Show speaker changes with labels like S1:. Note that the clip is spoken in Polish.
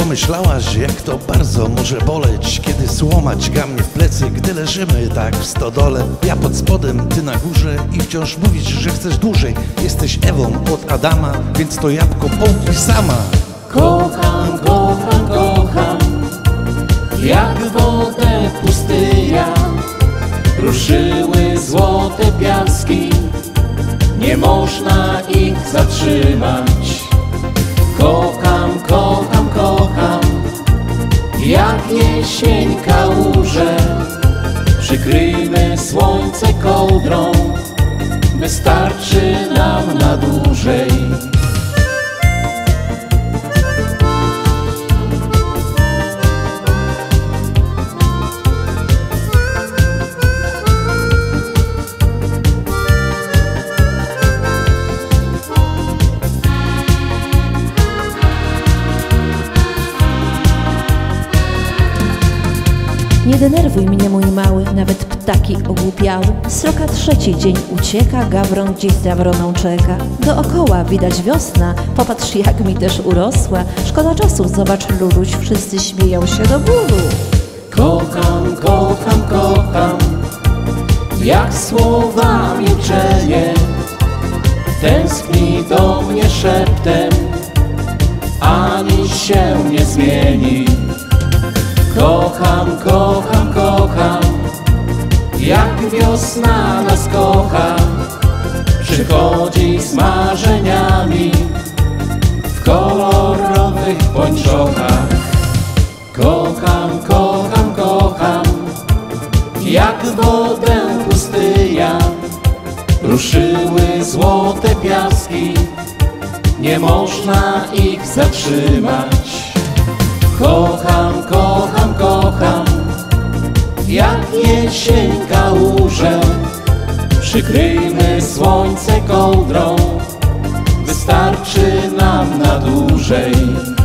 S1: pomyślałaś, jak to bardzo może boleć, kiedy słoma dźga mnie w plecy, gdy leżymy tak w stodole. Ja pod spodem, ty na górze i wciąż mówisz, że chcesz dłużej. Jesteś Ewą od Adama, więc to jabłko połknij sama.
S2: Kocham, kocham, kocham, jak wodę pustynia. Ruszyły złote piaski, nie można ich zatrzymać. Kocham, kocham, kocham, jak jesień kałuże. Przykryjmy słońce kołdrą, wystarczy nam na dłużej.
S3: Nie denerwuj mnie, mój mały, nawet ptaki ogłupiały. Sroka trzeci dzień ucieka, gawron gdzieś za wroną czeka. Dookoła widać wiosna, popatrz jak mi też urosła. Szkoda czasu, zobacz Luluś, wszyscy śmieją się do bólu.
S2: Kocham, kocham, kocham, jak słowa milczenie. Tęskni do mnie szeptem, a nic się nie zmieni. Kocham, kocham, kocham, jak wiosna nas kocha. Przychodzi z marzeniami w kolorowych pończochach. Kocham, kocham, kocham, jak wodę pustynia. Ruszyły złote piaski, nie można ich zatrzymać. Kocham, kocham, kocham, jak jesień kałuże. Przykryjmy słońce kołdrą, wystarczy nam na dłużej.